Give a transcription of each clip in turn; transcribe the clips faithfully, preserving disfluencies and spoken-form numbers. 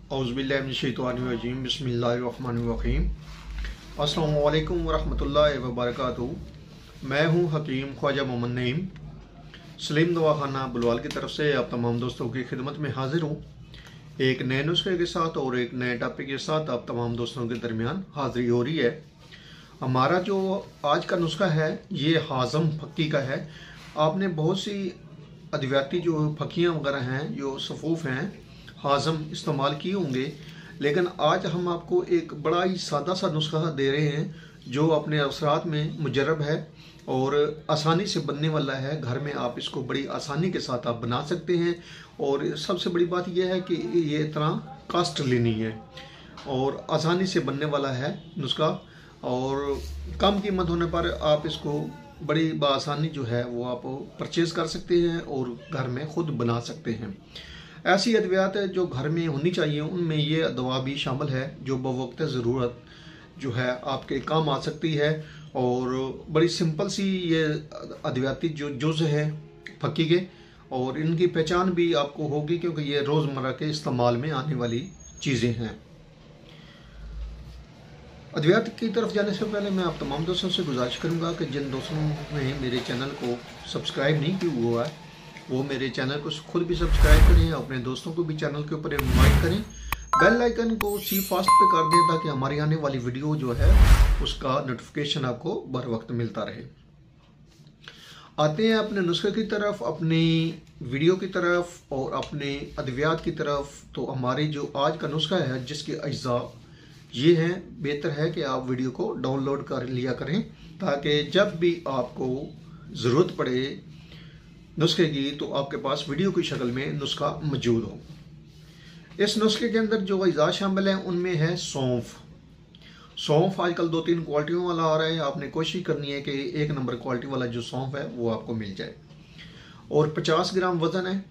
औज़ुबिल्लाहिमिनश्शैतानिर्रजीम बिस्मिल्लाहिर्रहमानिर्रहीम। अस्सलामु अलैकुम वरहमतुल्लाहि वबरकातुहू। मैं हूँ हकीम ख्वाजा मोहम्मद नईम सलीम दवाखाना बुलवाल की तरफ से आप तमाम दोस्तों की खिदमत में हाजिर हूँ, एक नए नुस्खे के साथ और एक नए टॉपिक के साथ आप तमाम दोस्तों के दरमियान हाजिरी हो रही है। हमारा जो आज का नुस्खा है ये हाज़म फक्की का है। आपने बहुत सी अद्वियाती जो फक्कियाँ वगैरह हैं, जो सफ़ूफ़ हैं, हाज़म इस्तेमाल किए होंगे, लेकिन आज हम आपको एक बड़ा ही सादा सा नुस्खा दे रहे हैं जो अपने असरात में मुजर्रब है और आसानी से बनने वाला है। घर में आप इसको बड़ी आसानी के साथ आप बना सकते हैं। और सबसे बड़ी बात यह है कि ये इतना कॉस्टली नहीं है और आसानी से बनने वाला है नुस्खा, और कम कीमत होने पर आप इसको बड़ी बआसानी जो है वो आप परचेज़ कर सकते हैं और घर में ख़ुद बना सकते हैं। ऐसी अद्वियात जो घर में होनी चाहिए उनमें ये दवा भी शामिल है जो बवक्त ज़रूरत जो है आपके काम आ सकती है। और बड़ी सिंपल सी ये अद्वियाती जो जुज़ है फक्की के, और इनकी पहचान भी आपको होगी क्योंकि ये रोज़मर्रा के इस्तेमाल में आने वाली चीज़ें हैं। अद्वियात की तरफ जाने से पहले मैं आप तमाम दोस्तों से गुजारिश करूंगा कि जिन दोस्तों ने मेरे चैनल को सब्सक्राइब नहीं किया हुआ है वो मेरे चैनल को खुद भी सब्सक्राइब करें, अपने दोस्तों को भी चैनल के ऊपर इनवाइट करें, बेल आइकन को सी फास्ट पे कर दें ताकि हमारी आने वाली वीडियो जो है उसका नोटिफिकेशन आपको बर वक्त मिलता रहे। आते हैं अपने नुस्खे की तरफ, अपनी वीडियो की तरफ और अपने अद्वियात की तरफ। तो हमारी जो आज का नुस्खा है जिसके अज्जा ये हैं, बेहतर है कि आप वीडियो को डाउनलोड कर लिया करें ताकि जब भी आपको ज़रूरत पड़े नुस्खे की तो आपके पास वीडियो की शक्ल में नुस्खा मौजूद हो। इस नुस्खे के अंदर जो अज्जा शामिल हैं उनमें है सौंफ। सौंफ आजकल दो तीन क्वालिटियों वाला आ रहा है, आपने कोशिश करनी है कि एक नंबर क्वालिटी वाला जो सौंफ है वो आपको मिल जाए। और पचास ग्राम वज़न है।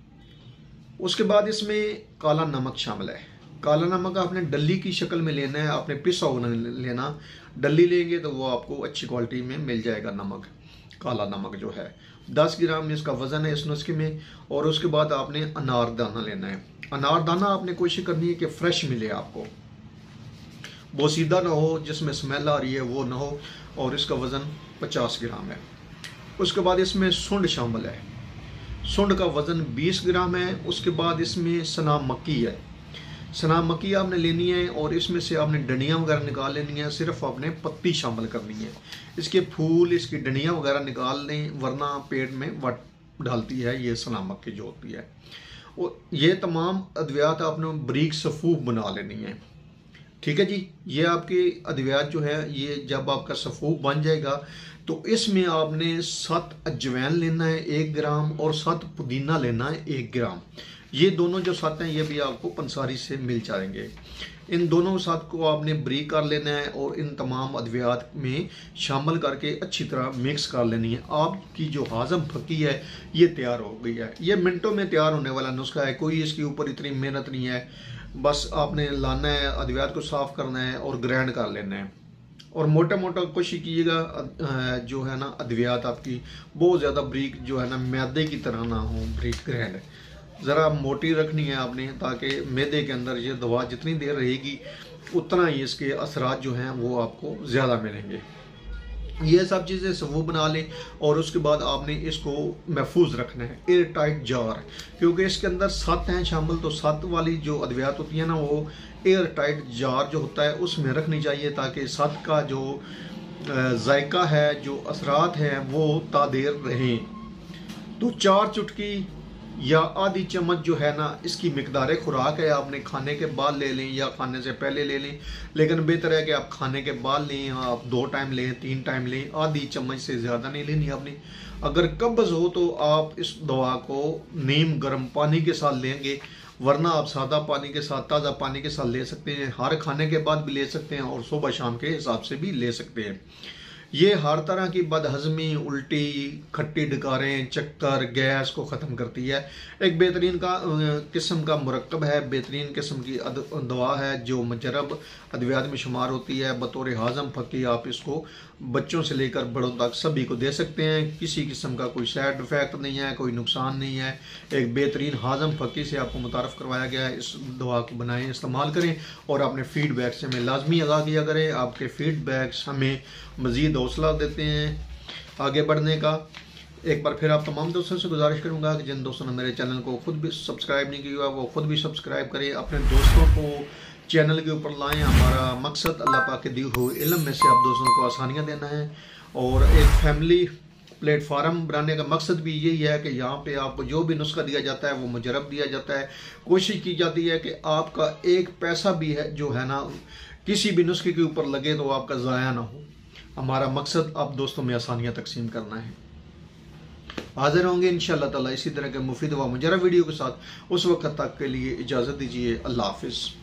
उसके बाद इसमें काला नमक शामिल है। काला नमक आपने डली की शक्ल में लेना है, आपने पिसा हुआ लेना। डली लेंगे तो वो आपको अच्छी क्वालिटी में मिल जाएगा नमक, काला नमक जो है। दस ग्राम इसका वज़न है इस नुस्खे में। और उसके बाद आपने अनारदाना लेना है। अनारदाना आपने कोशिश करनी है कि फ्रेश मिले आपको, वो सीधा ना हो जिसमें स्मेल आ रही है वो ना हो। और इसका वज़न पचास ग्राम है। उसके बाद इसमें सुंड शामिल है। सुंड का वज़न बीस ग्राम है। उसके बाद इसमें सना मक्की है। सना मक्की आपने लेनी है और इसमें से आपने डंडियाँ वगैरह निकाल लेनी है, सिर्फ आपने पत्ती शामिल करनी है। इसके फूल, इसकी डंडियाँ वगैरह निकाल लें वरना पेट में वट डालती है ये सना मक्की जो होती है। और ये तमाम अद्वियात आपने बारीक सफ़ूफ बना लेनी है। ठीक है जी। ये आपकी अद्वियात जो है ये जब आपका सफ़ूफ बन जाएगा तो इसमें आपने सात अजवैन लेना है एक ग्राम और सात पुदीना लेना है एक ग्राम। ये दोनों जो साथ हैं ये भी आपको पंसारी से मिल जाएंगे। इन दोनों साथ को आपने बारीक कर लेना है और इन तमाम अद्वियात में शामिल करके अच्छी तरह मिक्स कर लेनी है। आपकी जो हाज़म फक्की है ये तैयार हो गई है। ये मिनटों में तैयार होने वाला नुस्खा है, कोई इसके ऊपर इतनी मेहनत नहीं है। बस आपने लाना है, अद्वियात को साफ़ करना है और ग्राइंड कर लेना है। और मोटा मोटा कोशिश कीजिएगा जो है ना अद्वियात आपकी बहुत ज़्यादा बारीक जो है ना मैदे की तरह ना हो, बारीक ग्राइंड ज़रा मोटी रखनी है आपने ताकि मैदे के अंदर ये दवा जितनी देर रहेगी उतना ही इसके असरात जो हैं वो आपको ज़्यादा मिलेंगे। ये सब चीज़ें सबूत बना लें और उसके बाद आपने इसको महफूज रखना है एयर टाइट जार, क्योंकि इसके अंदर सत हैं शामिल। तो सत वाली जो अद्वियात होती है ना वो एयर टाइट जार जो होता है उसमें रखनी चाहिए ताकि सत का जो जायका है, जो असरात हैं वो तादेर रहें। तो चार चुटकी या आधी चम्मच जो है ना इसकी मिकदार खुराक है, आपने खाने के बाद ले लें या खाने से पहले ले लें, लेकिन बेहतर है कि आप खाने के बाद लें, आप दो टाइम लें, तीन टाइम लें। आधी चम्मच से ज़्यादा नहीं लेनी आपने। अगर कब्ज़ हो तो आप इस दवा को नीम गर्म पानी के साथ लेंगे, वरना आप सादा पानी के साथ, ताज़ा पानी के साथ ले सकते हैं। हर खाने के बाद भी ले सकते हैं और सुबह शाम के हिसाब से भी ले सकते हैं। ये हर तरह की बदहज़मी, उल्टी, खट्टी डकारें, चक्कर, गैस को ख़त्म करती है। एक बेहतरीन का किस्म का मुरक्कब है, बेहतरीन किस्म की दवा है जो मुजरब अद्वियात में शुमार होती है। बतौर हाज़म फक्की आप इसको बच्चों से लेकर बड़ों तक सभी को दे सकते हैं। किसी किस्म का कोई साइड इफ़ेक्ट नहीं है, कोई नुकसान नहीं है। एक बेहतरीन हाज़म फ़की से आपको मुतारफ़ करवाया गया है। इस दवा को बनाएं, इस्तेमाल करें और अपने फ़ीडबैक से हमें लाजमी आगाह किया करें। आपके फ़ीडबैक्स हमें मज़ीद हौसला देते हैं आगे बढ़ने का। एक बार फिर आप तमाम दोस्तों से गुजारिश करूंगा कि जिन दोस्तों ने मेरे चैनल को खुद भी सब्सक्राइब नहीं किया वो खुद भी सब्सक्राइब करें, अपने दोस्तों को चैनल के ऊपर लाएं। हमारा मकसद अल्लाह पाक के दिए हुए इल्म में से आप दोस्तों को आसानियां देना है और एक फैमिली प्लेटफार्म बनाने का मकसद भी यही है कि यहाँ पे आपको जो भी नुस्खा दिया जाता है वो मुजरब दिया जाता है। कोशिश की जाती है कि आपका एक पैसा भी है जो है ना किसी भी नुस्खे के ऊपर लगे तो आपका ज़ाया ना हो। हमारा मकसद आप दोस्तों में आसानियाँ तकसीम करना है। हाजिर होंगे इंशाअल्लाह ताला इसी तरह के मुफीद व मुजरब वीडियो के साथ। उस वक्त तक के लिए इजाज़त दीजिए। अल्लाह हाफिज़।